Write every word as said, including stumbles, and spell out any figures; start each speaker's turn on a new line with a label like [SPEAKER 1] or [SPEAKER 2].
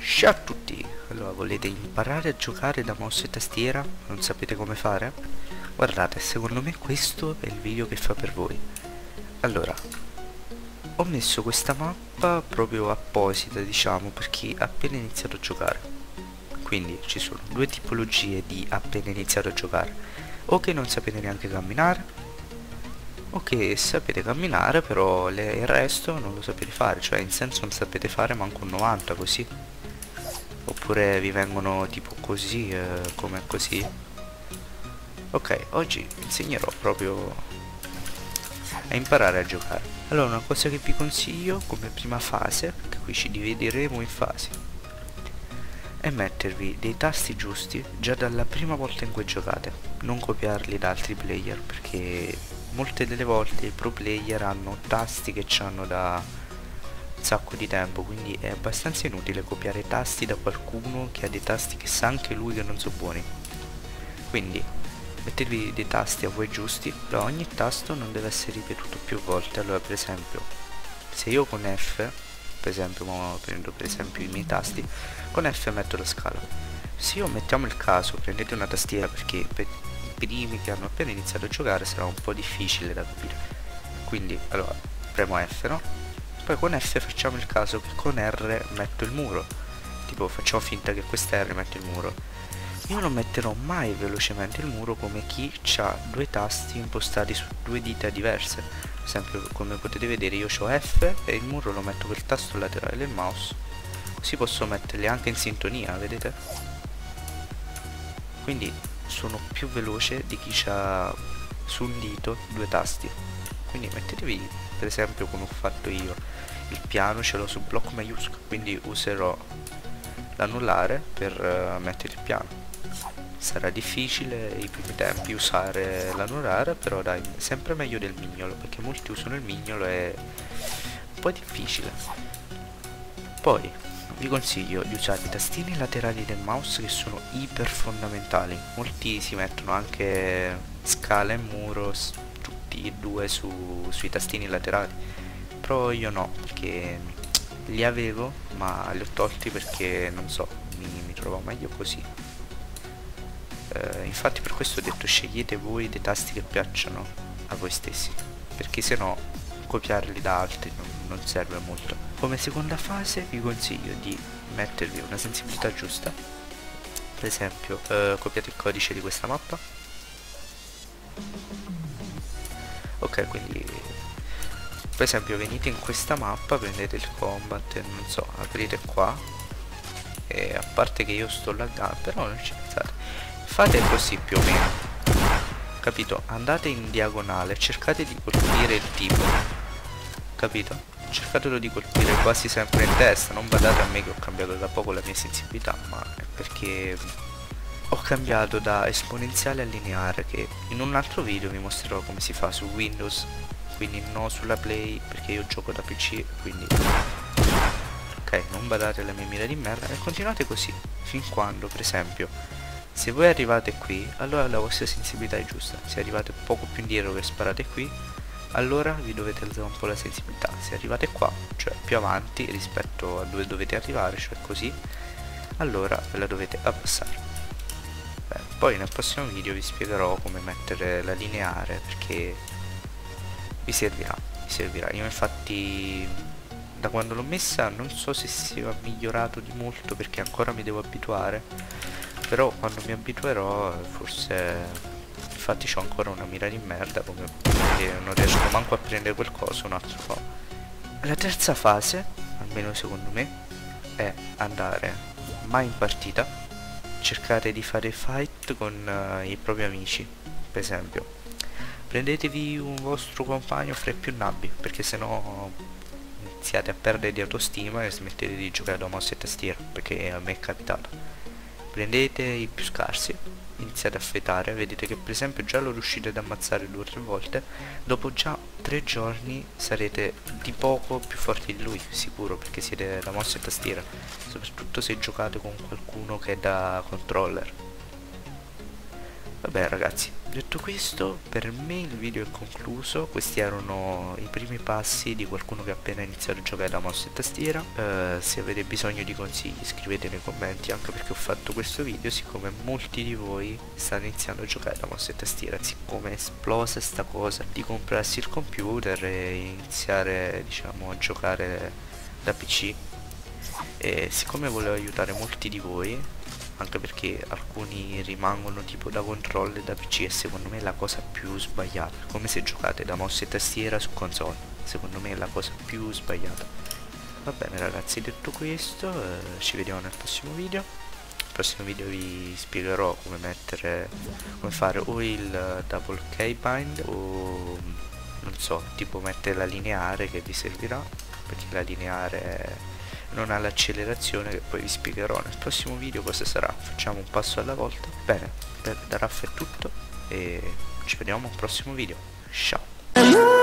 [SPEAKER 1] Ciao a tutti! Allora, volete imparare a giocare da mouse e tastiera? Non sapete come fare? Guardate, secondo me questo è il video che fa per voi. Allora, ho messo questa mappa proprio apposita, diciamo, per chi ha appena iniziato a giocare. Quindi ci sono due tipologie di appena iniziato a giocare. O che non sapete neanche camminare, o che sapete camminare però le- il resto non lo sapete fare, cioè in senso non sapete fare manco un novanta così. Oppure vi vengono tipo così, eh, come così. Ok, oggi vi insegnerò proprio a imparare a giocare. Allora, una cosa che vi consiglio come prima fase, che qui ci divideremo in fasi, è mettervi dei tasti giusti già dalla prima volta in cui giocate, non copiarli da altri player, perché molte delle volte i pro player hanno tasti che hanno da un sacco di tempo, quindi è abbastanza inutile copiare i tasti da qualcuno che ha dei tasti che sa anche lui che non sono buoni. Quindi mettetevi dei tasti a voi giusti, però ogni tasto non deve essere ripetuto più volte. Allora, per esempio, se io con F, per esempio, mo prendo per esempio i miei tasti, con F metto la scala. Se io, mettiamo il caso, prendete una tastiera, perché per i primi che hanno appena iniziato a giocare sarà un po' difficile da capire, quindi allora premo F, no? Poi con F facciamo il caso che con R metto il muro, tipo facciamo finta che questa R mette il muro. Io non metterò mai velocemente il muro come chi ha due tasti impostati su due dita diverse. Per esempio, come potete vedere, io ho F e il muro lo metto col tasto laterale del mouse, così posso metterli anche in sintonia, vedete? Quindi sono più veloce di chi ha su un dito due tasti. Quindi mettetevi, per esempio, come ho fatto io, il piano ce l'ho su blocco maiuscolo, quindi userò l'anulare per uh, mettere il piano. Sarà difficile i primi tempi usare l'anulare, però dai, sempre meglio del mignolo, perché molti usano il mignolo e è un po' difficile. Poi vi consiglio di usare i tastini laterali del mouse, che sono iper fondamentali. Molti si mettono anche scala e muro tutti e due su, sui tastini laterali, però io no, perché li avevo ma li ho tolti perché non so, mi, mi trovo meglio così. Uh, infatti per questo ho detto scegliete voi dei tasti che piacciono a voi stessi, perché se no copiarli da altri non, non serve molto. Come seconda fase vi consiglio di mettervi una sensibilità giusta. Per esempio uh, copiate il codice di questa mappa. Ok, quindi per esempio venite in questa mappa, prendete il combat, non so, aprite qua, e a parte che io sto laggando, però non ci pensate, fate così più o meno, capito? Andate in diagonale, cercate di colpire il tipo, capito? Cercatelo di colpire quasi sempre in testa. Non badate a me che ho cambiato da poco la mia sensibilità, ma è perché ho cambiato da esponenziale a lineare, che in un altro video vi mostrerò come si fa su Windows, quindi no sulla Play, perché io gioco da P C, quindi ok, non badate alla mia mira di merda e continuate così fin quando, per esempio, se voi arrivate qui, allora la vostra sensibilità è giusta. Se arrivate poco più indietro che sparate qui, allora vi dovete alzare un po' la sensibilità. Se arrivate qua, cioè più avanti rispetto a dove dovete arrivare, cioè così, allora ve la dovete abbassare. Beh, poi nel prossimo video vi spiegherò come mettere la lineare, perché vi servirà, vi servirà. Io infatti da quando l'ho messa non so se sia migliorato di molto, perché ancora mi devo abituare, però quando mi abituerò forse, infatti c'ho ancora una mira di merda, come vedete non riesco manco a prendere quel coso un altro po'. La terza fase, almeno secondo me, è andare mai in partita, cercare di fare fight con uh, i propri amici. Per esempio, prendetevi un vostro compagno fra i più nabbi, perché sennò iniziate a perdere di autostima e smettete di giocare da mouse e tastiera, perché a me è capitato. Prendete i più scarsi, iniziate a fightare, vedete che per esempio già lo riuscite ad ammazzare due o tre volte, dopo già tre giorni sarete di poco più forti di lui, sicuro, perché siete da mouse e tastiera, soprattutto se giocate con qualcuno che è da controller. Vabbè ragazzi, Detto questo, per me il video è concluso. Questi erano i primi passi di qualcuno che ha appena iniziato a giocare da mouse e tastiera. Uh, se avete bisogno di consigli scrivete nei commenti, anche perché ho fatto questo video siccome molti di voi stanno iniziando a giocare da mouse e tastiera, siccome è esplosa sta cosa di comprarsi il computer e iniziare, diciamo, a giocare da P C. E siccome volevo aiutare molti di voi, anche perché alcuni rimangono tipo da controllo e da P C, e secondo me è la cosa più sbagliata, come se giocate da mouse e tastiera su console, secondo me è la cosa più sbagliata. Va bene ragazzi, detto questo, eh, ci vediamo nel prossimo video. Nel prossimo video vi spiegherò come mettere, come fare o il double keybind o non so, tipo mettere la lineare, che vi servirà, perché la lineare non ha l'accelerazione, che poi vi spiegherò nel prossimo video cosa sarà. Facciamo un passo alla volta. Bene, da Raff è tutto e ci vediamo al prossimo video. Ciao.